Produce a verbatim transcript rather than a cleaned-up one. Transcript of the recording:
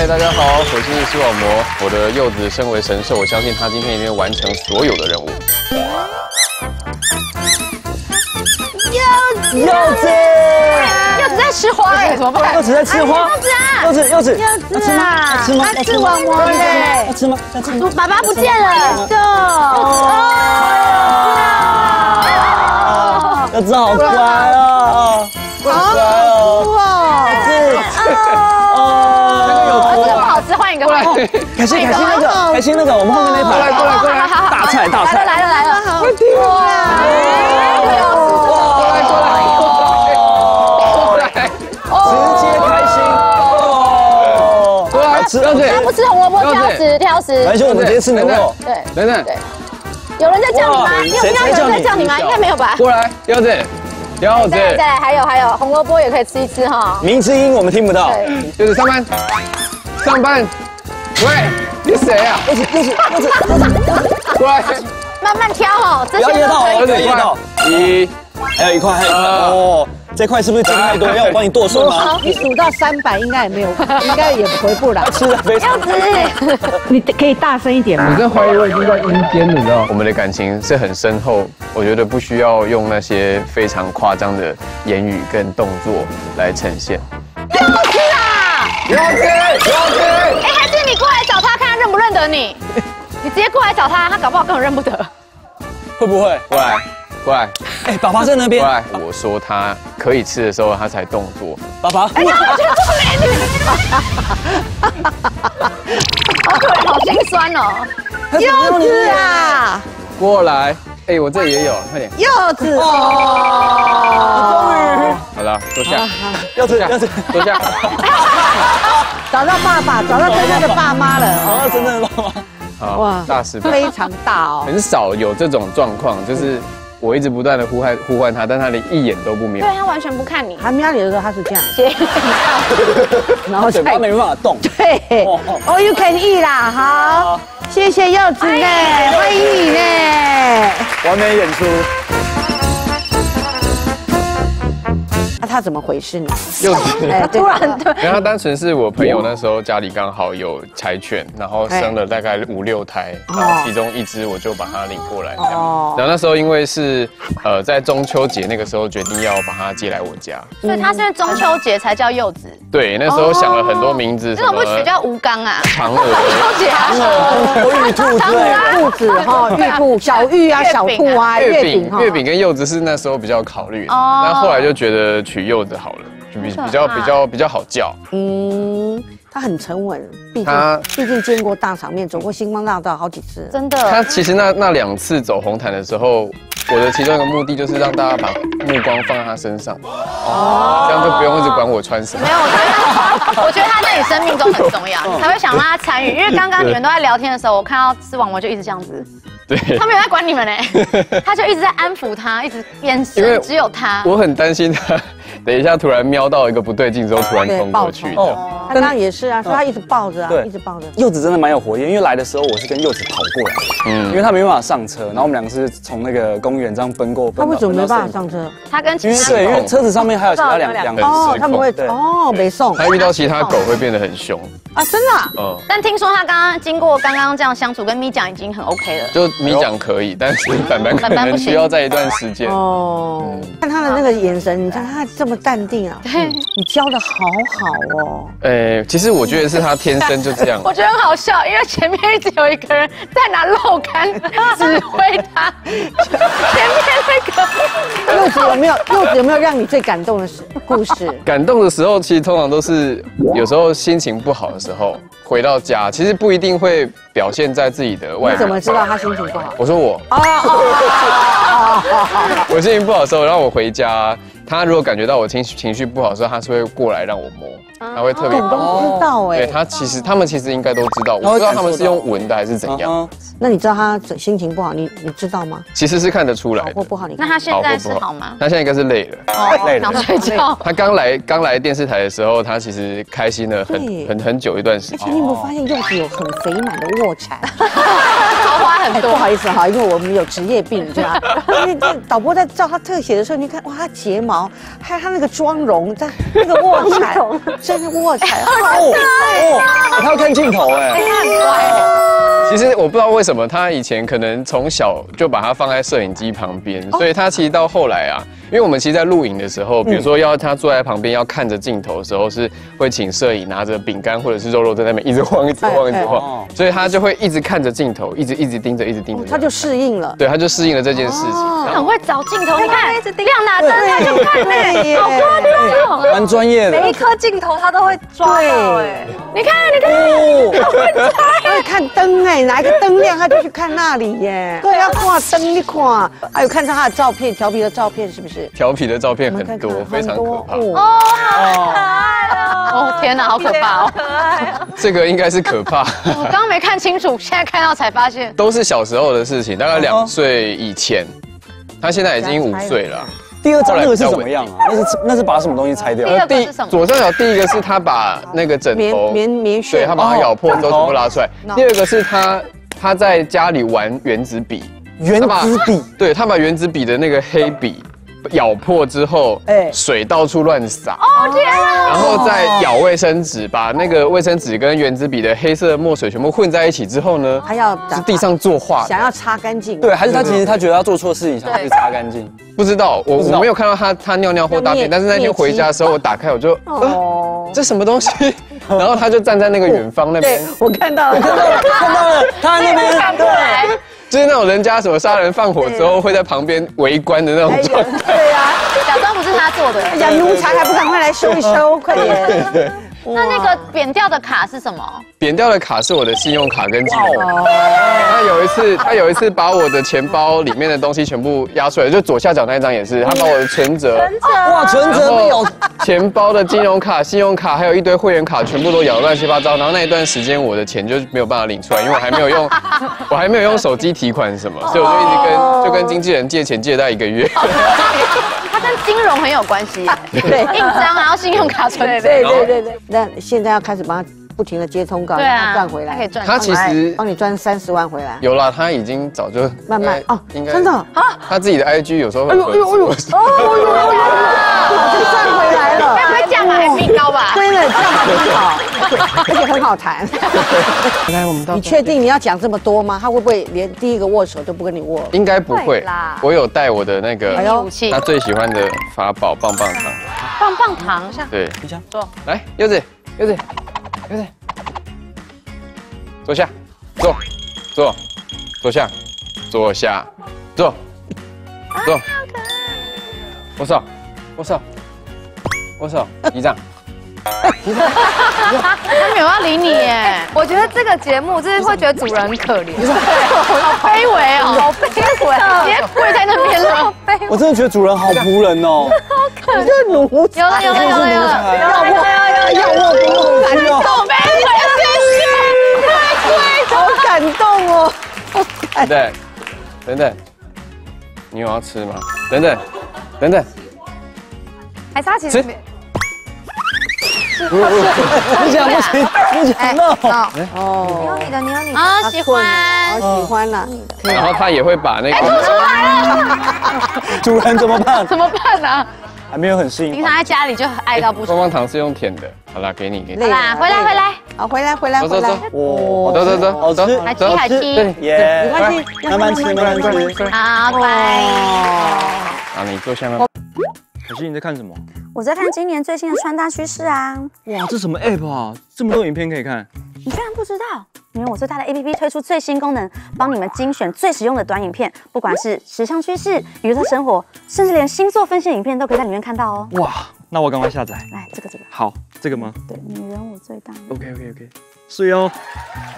嗨，大家好，我是视网膜。我的柚子身为神兽，我相信他今天一定会完成所有的任务。 柚子，柚子，柚子在吃花哎，怎么办？ 柚子在吃花。柚子，柚子， 柚子啊， 吃吗？ 要吃网膜嘞。 要吃吗？要吃吗？ 爸爸不见了，柚子，柚子好乖哦，好乖哦，是哦， 这个不好吃，换一个，换一个。 凯欣，凯欣那个，凯欣那个，我们后面那排， 过来，过来，过来， 大菜，大菜， 来了，来了，来了，快点！ 吃柚子， 他不吃红萝卜，挑食，挑食。 来兄，我们直接吃牛肉。 对， 等等， 有人在叫你吗？你有听到有人在叫你吗？应该没有吧？ 过来，柚子，柚子。 再来，再来，还有还有，红萝卜也可以吃一吃哈。 明之音我们听不到。 柚子上班，上班。喂，你谁啊？ 柚子，柚子，柚子， 过来。 慢慢挑哦， 不要噎到，不要噎到。 一， 还有一块，还有一块哦。这块是不是煎太多？要我帮你剁碎吗？ 你数到三百应该也没有，应该也回不来。 吃的非常。 你可以大声一点吗？ 我真怀疑我已经在阴间了，你知道？我们的感情是很深厚，我觉得不需要用那些非常夸张的言语跟动作来呈现。 柚子啊！ 柚子，柚子！ 哎，还是你过来找他，看他认不认得你。你直接过来找他，他搞不好根本认不得。 会不会？ 过来。过来， 哎，爸爸在那边。 过来，我说他可以吃的时候，他才动作。 爸爸， 哎呀，我觉得这么美女，好可怜，好心酸哦。 柚子啊， 过来，哎，我这里也有，快点。 柚子哦， 终于， 好了，坐下。 柚子，柚子， 坐下。 找到爸爸，找到真正的爸妈了。 哦，真正的爸妈。 好，哇，大失败， 非常大哦。 很少有这种状况，就是。我一直不断的呼唤呼唤他，但他连一眼都不瞄。 对他完全不看你。 他瞄你的时候，他是这样， 然后嘴巴没办法动。 对，All you can eat 啦，好，谢谢柚子呢，欢迎你呢， 完美演出。 那他怎么回事呢？ 柚子， 哎，突然对， 然后他单纯是我朋友那时候家里刚好有柴犬，然后生了大概五六胎，然后其中一只我就把它领过来这样。然后那时候因为是呃在中秋节那个时候决定要把它接来我家， 所以他是中秋节才叫柚子。 对，那时候想了很多名字， 为什么不取叫吴刚啊？ 嫦娥、 中秋节啊， 玉兔之类的， 兔子哈，玉兔、小玉啊、小兔啊、 月饼、月饼跟柚子是那时候比较考虑的，那后来就觉得取柚子好了。比比较比较比较好叫， 嗯，他很沉稳，毕竟毕竟见过大场面，走过星光大道好几次， 真的。 他其实那那两次走红毯的时候，我的其中一个目的就是让大家把目光放在他身上，哦，这样就不用一直管我穿什么。 没有，我觉得我觉得他在你生命中很重要，你才会想让他参与。因为刚刚你们都在聊天的时候，我看到视网膜就一直这样子。 对， 他没有在管你们呢，他就一直在安抚他，一直眼神只有他。 我很担心他，等一下突然瞄到一个不对劲之后，突然冲过去。 哦，他刚刚也是啊，说他一直抱着啊，一直抱着。 柚子真的蛮有活力，因为来的时候我是跟柚子跑过来，嗯，因为他没办法上车，然后我们两个是从那个公园这样奔过。 他为什么没办法上车？ 他跟因为对，因为车子上面还有其他两两个哦，他们会哦没送。 他遇到其他狗会变得很凶啊，真的。 嗯， 但听说他刚刚经过刚刚这样相处，跟咪讲已经很 OK 了。 就咪讲可以。但是板板可能需要在一段时间哦。看他的那个眼神，你看他这么淡定啊，你教的好好哦。 呃，其实我觉得是他天生就这样。 我觉得很好笑，因为前面一直有一个人在拿肉干指挥他。前面那个柚子有没有柚子有没有让你最感动的故事？ 感动的时候，其实通常都是有时候心情不好的时候，回到家，其实不一定会表现在自己的外表。 你怎么知道他心情不好？ 我说我哦哦， 我心情不好的时候，让我回家，他如果感觉到我情情绪不好的时候，他是会过来让我摸，他会特别都知道哎。 对他其实他们其实应该都知道，我不知道他们是用闻的还是怎样。 那你知道他心情不好，你你知道吗？ 其实是看得出来的。 好或不好，你那他现在是好吗？ 他现在应该是累了， 累了，想睡觉。 他刚来刚来电视台的时候，他其实开心了很很很久一段时间。 你有没有发现柚子有很肥满的卧蚕？ 好花很多。 不好意思哈，因为我们有职业病，对吧？因为这导播在照他特写的时候，你看哇，他睫毛，还有他那个妆容，在那个卧蚕，真是卧蚕， 哦哦，他要看镜头哎， 很乖。 其实我不知道为什么他以前可能从小就把它放在摄影机旁边，所以他其实到后来啊，因为我们其实，在录影的时候，比如说要他坐在旁边要看着镜头的时候，是会请摄影拿着饼干或者是肉肉在那边一直晃、一直晃、一直晃，所以他就会一直看着镜头，一直一直盯着、一直盯着， 他就适应了。 对，他就适应了这件事情。 很会找镜头，你看亮哪灯他就看呢，好夸张哦， 蛮专业的。 每一颗镜头他都会抓到哎， 你看你看，好会抓。 他会看灯哎，哪一个灯亮他就去看那里耶。对，要看灯你看，还有看到他的照片，调皮的照片是不是？ 调皮的照片很多，非常可怕。 哦，好可爱哦！哦天哪，好可怕哦！ 可爱哦。 这个应该是可怕。 我刚刚没看清楚，现在看到才发现， 都是小时候的事情，大概两岁以前。他现在已经五岁了。 第二张那个是怎么样啊？那是那是把什么东西拆掉？ 第二个是什么？ 左上角第一个是他把那个枕头棉棉絮， 对他把它咬破之后全部拉出来。第二个是他他在家里玩原子笔， 原子笔， 对他把原子笔的那个黑笔咬破之后，哎，水到处乱洒。 哦天啊！ 然后再咬卫生纸，把那个卫生纸跟原子笔的黑色墨水全部混在一起之后呢， 他要是地上作画， 想要擦干净。 对，还是他其实他觉得他做错事情，想要去擦干净。 不知道，我我没有看到他他尿尿或大便，但是那天回家的时候，我打开我就，哦，这什么东西？然后他就站在那个远方那边， 我看到了， 看到了，看到了，他那边看不来。 就是那种人家什么杀人放火之后会在旁边围观的那种状态。 对呀， 假装不是他做的。 哎呀，奴才还不赶快来收一收，快点！ 对。 那那个扁掉的卡是什么？ 扁掉的卡是我的信用卡跟金融卡。他有一次，他有一次把我的钱包里面的东西全部压出来，就左下角那一张也是，他把我的存折， 哇，存折没有， 钱包的金融卡、信用卡，还有一堆会员卡，全部都咬乱七八糟。然后那一段时间，我的钱就没有办法领出来，因为我还没有用，我还没有用手机提款什么，所以我就一直跟就跟经纪人借钱借到一个月。 它跟金融很有关系，对，印章然后信用卡存折， 对对对对。那现在要开始帮他不停的接通告，让他赚回来， 可以赚。 他其实帮你赚三十万回来。 有啦，他已经早就慢慢哦， 应该真的啊， 他自己的 I G 有时候会。 哎呦哎呦哎呦，哦呦，赚回来了， 该不会价码还比高吧？ 真的价码很好，而且很好谈。 来，我们到。 你确定你要讲这么多吗？他会不会连第一个握手都不跟你握？ 应该不会啦，我有带我的那个武器， 他最喜欢的法宝棒棒糖。 棒棒糖， 对， 你讲坐。 来，柚子，柚子，柚子，坐下，坐，坐，坐下，坐下，坐，坐。握手，握手，握手，一掌。 他没有要理你耶。 我觉得这个节目就是会觉得主人很可怜， 好卑微哦， 好卑微， 直接跪在那边了。 我真的觉得主人好仆人哦， 你就奴才， 有了有了有了有了， 要握要握不握， 感动卑微，谢谢，太贵， 好感动哦。 等等，等等，你有要吃吗？等等，等等， 还是他其实。 不讲不行，不讲 no。 哦，你有你的，你有你的啊，喜欢， 好喜欢了。 然后他也会把那个出来了， 主人怎么办？ 怎么办呢？ 还没有很适应。 平常在家里就爱到不行。 棒棒糖是用舔的，好啦，给你给你。 好啦，回来回来， 好，回来回来回来。 哇， 走走走， 好吃， 海七海七， 耶， 没关系， 慢慢吃，慢慢吃。 好，拜。 好，你坐下面。 可是你在看什么？ 我在看今年最新的穿搭趋势啊！ 哇，这什么 app 啊？这么多影片可以看？ 你居然不知道？因为我最大的 A P P 推出最新功能，帮你们精选最实用的短影片，不管是时尚趋势、娱乐生活，甚至连星座分析影片都可以在里面看到哦。 哇，那我赶快下载。 来，这个这个。 好，这个吗？ 对，女人我最大。 OK OK OK，睡哦。